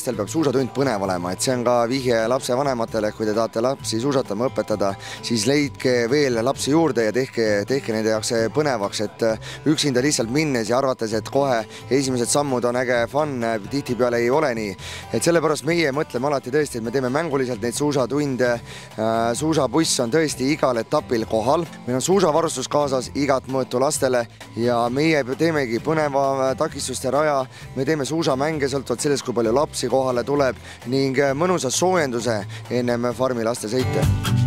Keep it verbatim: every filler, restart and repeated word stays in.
lastel peab suusatund põnev olema, et see on ka vihje lapsevanematele, kui te tahate lapsi suusatama õpetada, siis leidke veel lapsi juurde ja tehke, tehke nende jaoks põnevaks, et üksinda lihtsalt minnes ja arvates, et kohe esimesed sammud on äge fun, tihtipeale ei ole nii. Et sellepärast meie mõtleme alati tõesti, et me teeme mänguliselt neid suusatunde. Suusabuss on tõesti igal etapil kohal. Meil on suusavarustus kaasas igat mõõtu lastele ja meie teemegi põneva takistuste raja. Me teeme suusamänge sõltuvalt sellest, kui palju lapsi kohale tuleb ning mõnusas soojenduse ennem farmi laste sõite.